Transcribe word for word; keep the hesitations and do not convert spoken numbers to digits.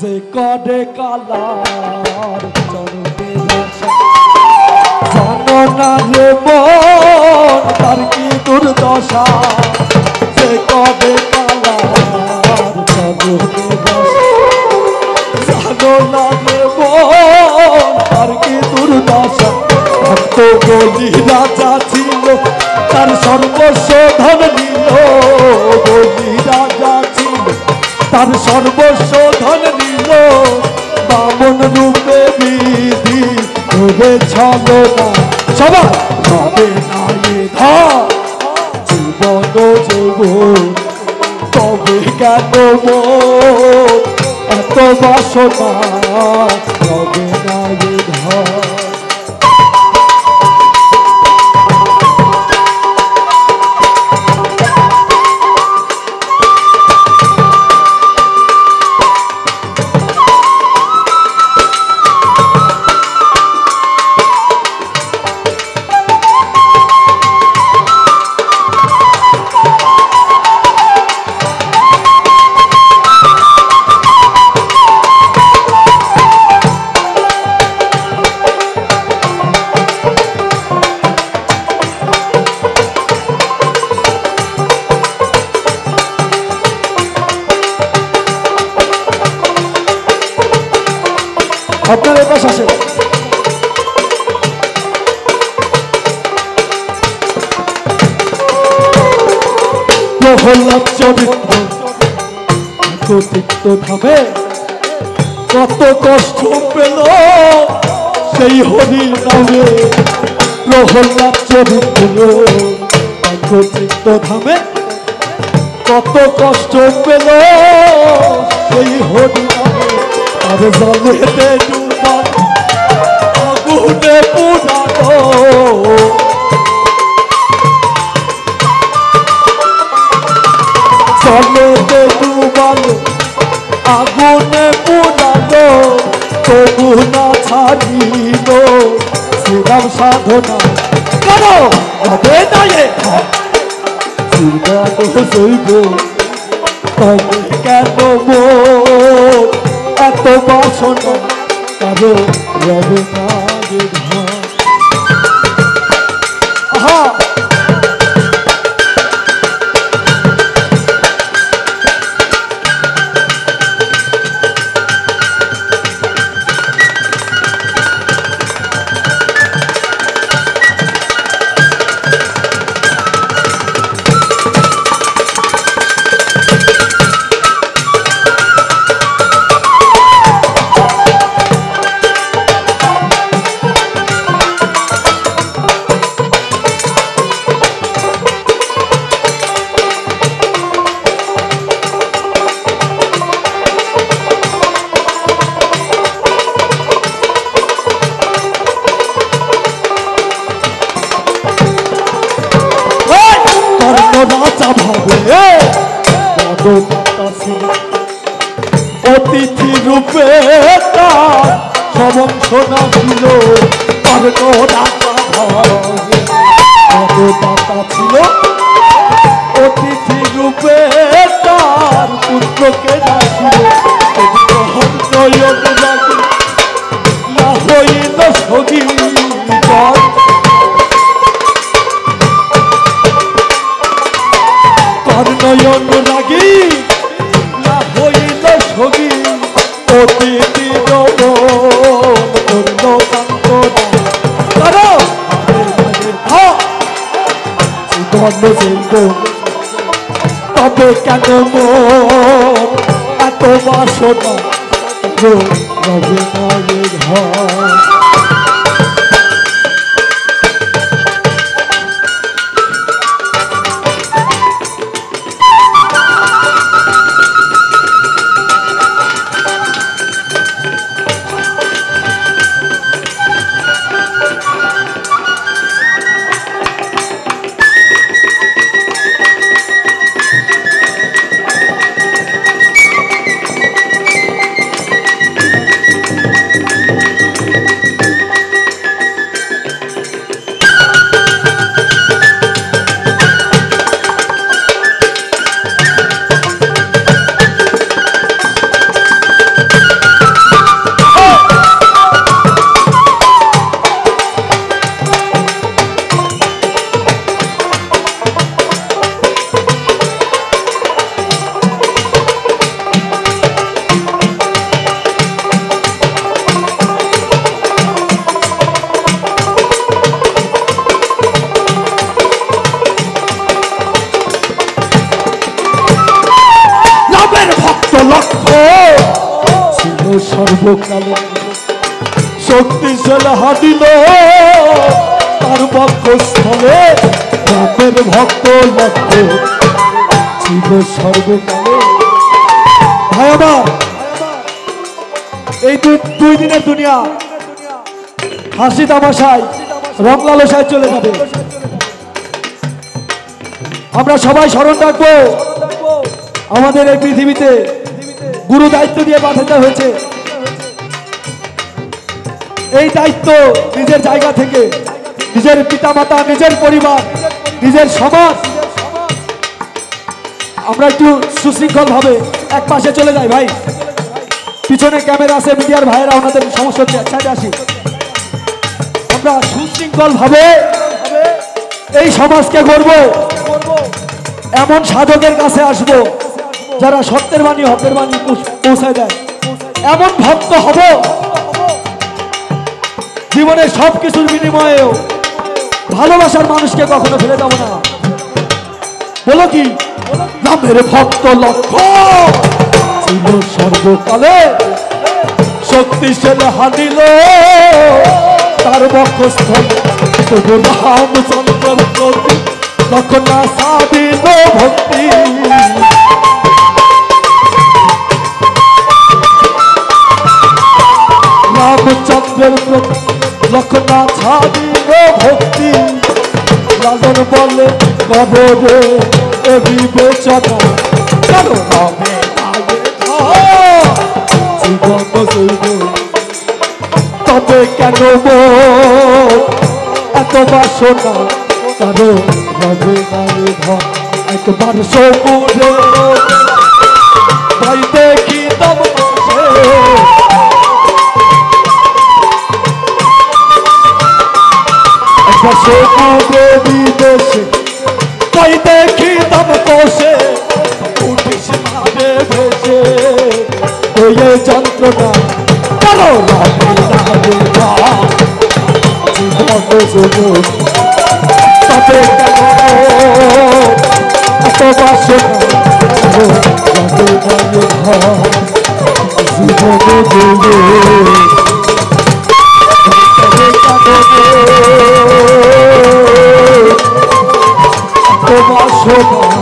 যে করে কালার চরণে বসা জানো না রে মন তার কি দুর্দশা যে করে কালার চরণে বসা জানো না রে মন তার কি দুর্দশা ভক্ত বলি রাজা ছিল তার সর্বস্ব ধন নিল বলি রাজা ছিল তার সর্বস্ব ধন নিল বামন রূপে বিধি ধরে ছলো না সবাই হবে না এ ধর জীবন জীবন তবে কেন মন এত বাসনা হবে না এ ধর আপনার এ পাশ আসে প্রহ্লাদ চরিত্র এত তিক্ত ধামে কত কষ্ট পেল সেই হরি নামে প্রহ্লাদ চরিত্র এত তিক্ত ধামে কত কষ্ট পেল সেই হরি নামে আর জলেতে ডুবাল আগুনে পুরানো জলেতে ডুবাল আগুনে পুরানো তবু না ছাড়িল শ্রীরাম সাধনা কেন হবে না এ শ্রীরাম জৈব তবে কেন মন এত বাসনা কারো রবে না রে ধর আহা অতিথি রূপে তার সমংসনা ছিল দাতা ছিল অতিথি রূপে তার পুত্রকে ডাকিল না হইল সগী নয়ন রাগি না হইল সগী অতিথি করল কান্তনা তবে কেন মন এত বাসনা রবে না রে ঘর সর্বকালে শক্তিশাল হাদিল তার বক্ষস্থলে রামের ভক্ত লক্ষ ছিল সর্বকালে। ভাই আমার, এই দুই দিনের দুনিয়া হাসি তামাশায় রং লালসায় চলে যাবে। আমরা সবাই স্মরণ রাখবো আমাদের এই পৃথিবীতে গুরু দায়িত্ব দিয়ে পাঠাতে হয়েছে। এই দায়িত্ব নিজের জায়গা থেকে নিজের পিতামাতা, নিজের পরিবার, নিজের সমাজ, আমরা একটু সুশৃঙ্খল ভাবে এক পাশে চলে যাই। ভাই পিছনে ক্যামেরা আছে, মিডিয়ার ভাইয়েরা ওনাদের সমস্যা হচ্ছে, একসাথে আসি। আমরা সুশৃঙ্খল ভাবে এই সমাজকে গড়ব, এমন সাধকের কাছে আসব যারা সত্যের বাণী হকের বাণী পৌঁছায় দেয়। এমন ভক্ত হব জীবনের সবকিছুর বিনিময়েও ভালোবাসার মানুষকে কখনো ফেলে যাব না। বলো কি, নামের ভক্ত লক্ষ্য ছিল সর্বকালে শক্তিশাল হানিল তার বক্ষস্থল তবু রামচন্দ্র প্রতি তখন সাদিল ভক্তি। রামচন্দ্রের প্রতি লক্ষণা ছাদিল ভক্তি লালন বলে কবরে এ বিবেচনা কারো হবে জীবন জৈব তবে কেন এত বাসনা কারো হবে নারে ধন একবার সপুরে ভাই দেখি তব একবার সপুরে বিদেশে ভাই দেখি তব কোষে উঠিস মারে ভেসে ওই যন্ত্রণা কারো হবে নারে ধন জীবন জৈব তবে কেন এত বাসনা জীবন দেবে এত বাসনা